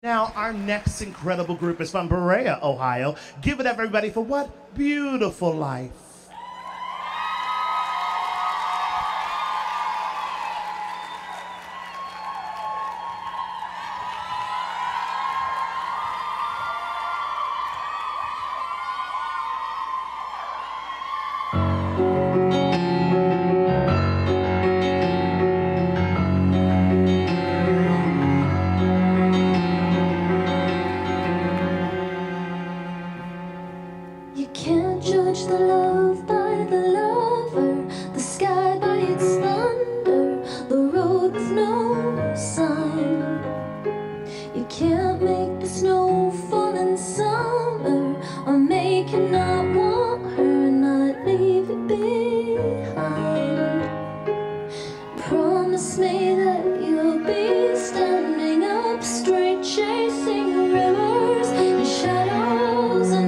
Now, our next incredible group is from Berea, Ohio. Give it up, everybody, for What Beautiful Life. You can't judge the love by the lover, the sky by its thunder, the road with no sign. You can't make the snow fall in summer, or make you not want her, not leave it behind. Promise me that you'll be standing up straight, chasing rivers and shadows and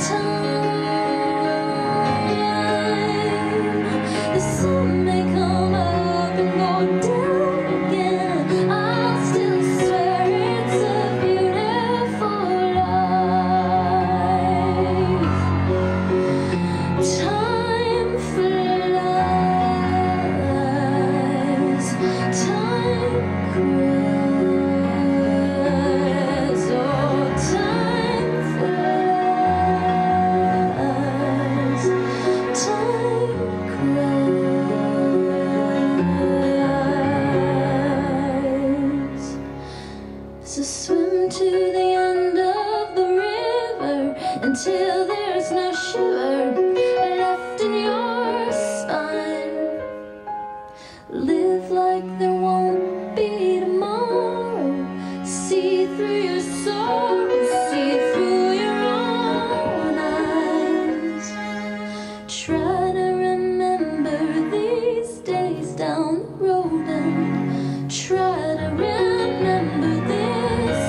the sun may come up and go down again. I'll still swear it's a beautiful life. Time flies, time cries, oh, time flies, time cries. So swim to the end of the river until there's no shiver left in your spine. Live like there won't be tomorrow. See through your sorrow, see through your own eyes. Try to remember these days down the road and try to remember this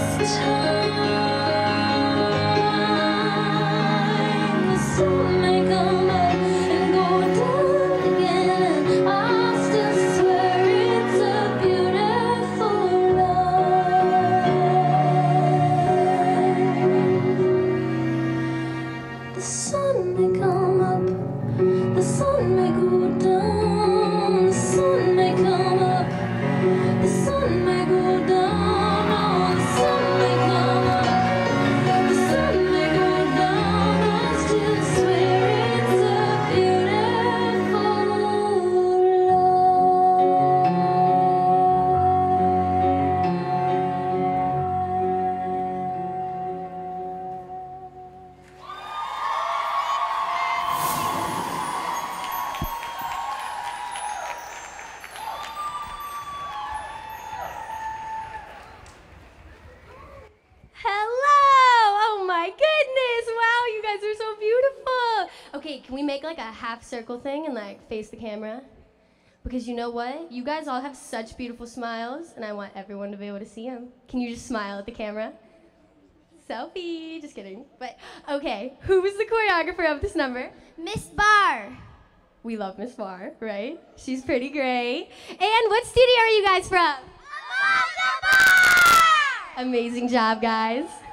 time. The sun may come up and go down again. I'll still swear it's a beautiful life. The sun may come up, the sun may go down, the sun may come up, the sun may go down, oh, the sun may come up, the sun may go down. I still swear it's a beautiful Hello! Oh my goodness! Wow, you guys are so beautiful! Okay, can we make like a half circle thing and like face the camera? Because you know what? You guys all have such beautiful smiles, and I want everyone to be able to see them. Can you just smile at the camera? Selfie! Just kidding. But okay, who was the choreographer of this number? Miss Barr. We love Miss Barr, right? She's pretty great. And what studio are you guys from? Amazing job, guys.